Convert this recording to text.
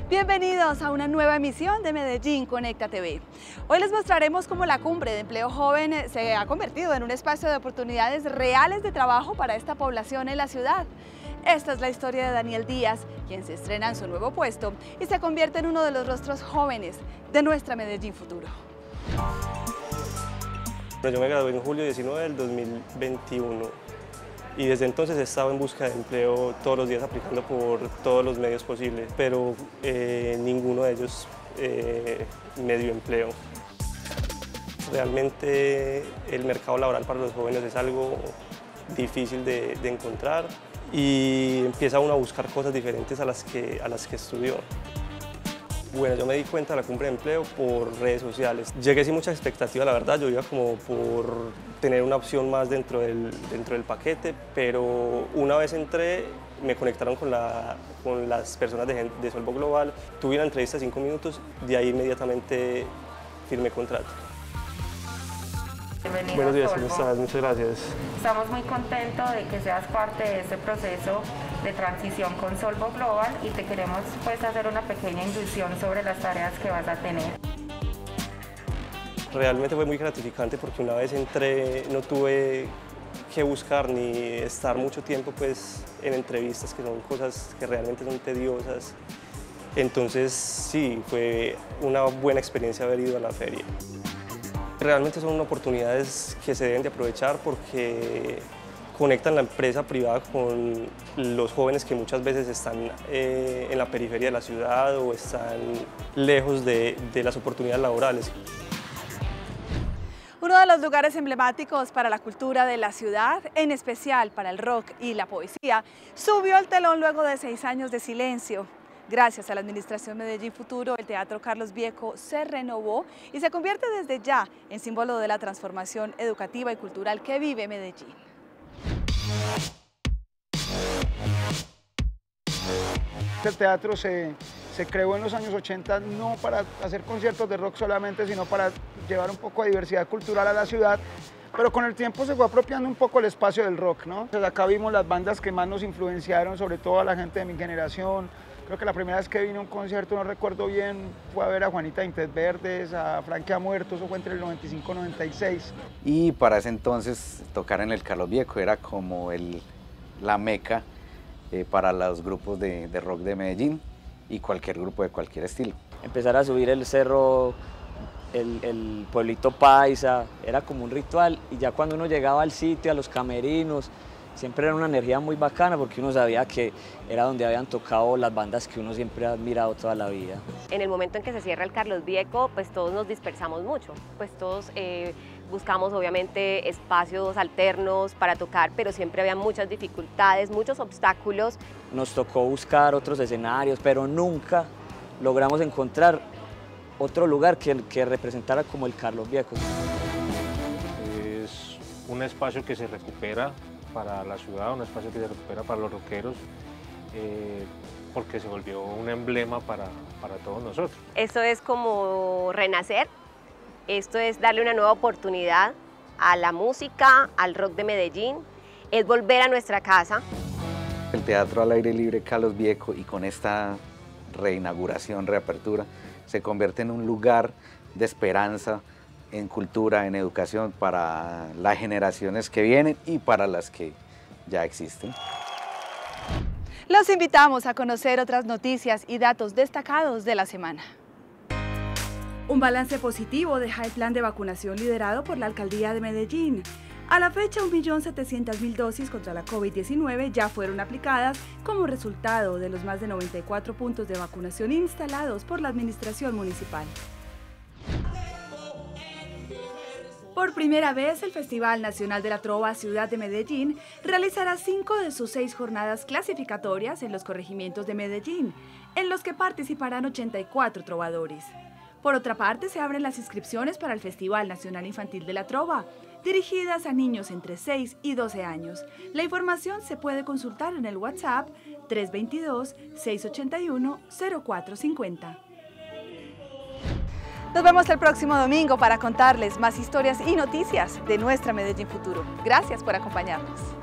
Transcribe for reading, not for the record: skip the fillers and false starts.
Bienvenidos a una nueva emisión de Medellín Conecta TV. Hoy les mostraremos cómo la Cumbre de Empleo Joven se ha convertido en un espacio de oportunidades reales de trabajo para esta población en la ciudad. Esta es la historia de Daniel Díaz, quien se estrena en su nuevo puesto y se convierte en uno de los rostros jóvenes de nuestra Medellín futuro. Yo me gradué en julio 19 del 2021 y desde entonces he estado en busca de empleo todos los días aplicando por todos los medios posibles, pero ninguno de ellos me dio empleo. Realmente el mercado laboral para los jóvenes es algo difícil de encontrar y empieza uno a buscar cosas diferentes a las que estudió. Bueno, yo me di cuenta de la Cumbre de Empleo por redes sociales. Llegué sin mucha expectativa, la verdad, yo iba como por tener una opción más dentro del paquete, pero una vez entré, me conectaron con las personas de Solvo Global, tuve una entrevista de 5 minutos, de ahí inmediatamente firmé contrato. Bienvenido. Buenos días, Solvo. ¿cómo estás? Muchas gracias. Estamos muy contentos de que seas parte de este proceso de transición con Solvo Global y te queremos hacer una pequeña inducción sobre las tareas que vas a tener. Realmente fue muy gratificante porque una vez entré no tuve que buscar ni estar mucho tiempo en entrevistas, que son cosas que realmente son tediosas. Entonces sí, fue una buena experiencia haber ido a la feria. Realmente son oportunidades que se deben de aprovechar porque conectan la empresa privada con los jóvenes que muchas veces están en la periferia de la ciudad o están lejos de las oportunidades laborales. Uno de los lugares emblemáticos para la cultura de la ciudad, en especial para el rock y la poesía, subió el telón luego de 6 años de silencio. Gracias a la Administración Medellín Futuro, el Teatro Carlos Vieco se renovó y se convierte desde ya en símbolo de la transformación educativa y cultural que vive Medellín. El teatro se creó en los años 80 no para hacer conciertos de rock solamente, sino para llevar un poco de diversidad cultural a la ciudad, pero con el tiempo se fue apropiando un poco el espacio del rock, ¿no? Entonces acá vimos las bandas que más nos influenciaron, sobre todo a la gente de mi generación. Creo que la primera vez que vine a un concierto, no recuerdo bien, fue a ver a Juanita Intes Verdes, a Frankie Ha Muerto, eso fue entre el 95 y 96. Y para ese entonces tocar en el Carlos Vieco era como la meca para los grupos de rock de Medellín y cualquier grupo de cualquier estilo. Empezar a subir el cerro, el pueblito paisa, era como un ritual y ya cuando uno llegaba al sitio, a los camerinos, siempre era una energía muy bacana porque uno sabía que era donde habían tocado las bandas que uno siempre ha admirado toda la vida. En el momento en que se cierra el Carlos Vieco, pues todos nos dispersamos mucho, pues todos buscamos obviamente espacios alternos para tocar, pero siempre había muchas dificultades, muchos obstáculos. Nos tocó buscar otros escenarios, pero nunca logramos encontrar otro lugar que representara como el Carlos Vieco. Es un espacio que se recupera para la ciudad, un espacio que se recupera para los rockeros, porque se volvió un emblema para todos nosotros. Esto es como renacer, esto es darle una nueva oportunidad a la música, al rock de Medellín, es volver a nuestra casa. El Teatro al Aire Libre Carlos Vieco y con esta reinauguración, reapertura, se convierte en un lugar de esperanza en cultura, en educación para las generaciones que vienen y para las que ya existen. Los invitamos a conocer otras noticias y datos destacados de la semana. Un balance positivo deja el plan de vacunación liderado por la Alcaldía de Medellín. A la fecha, 1.700.000 dosis contra la COVID-19 ya fueron aplicadas como resultado de los más de 94 puntos de vacunación instalados por la Administración Municipal. Por primera vez, el Festival Nacional de la Trova Ciudad de Medellín realizará 5 de sus 6 jornadas clasificatorias en los corregimientos de Medellín, en los que participarán 84 trovadores. Por otra parte, se abren las inscripciones para el Festival Nacional Infantil de la Trova, dirigidas a niños entre 6 y 12 años. La información se puede consultar en el WhatsApp 322-681-0450. Nos vemos el próximo domingo para contarles más historias y noticias de nuestra Medellín Futuro. Gracias por acompañarnos.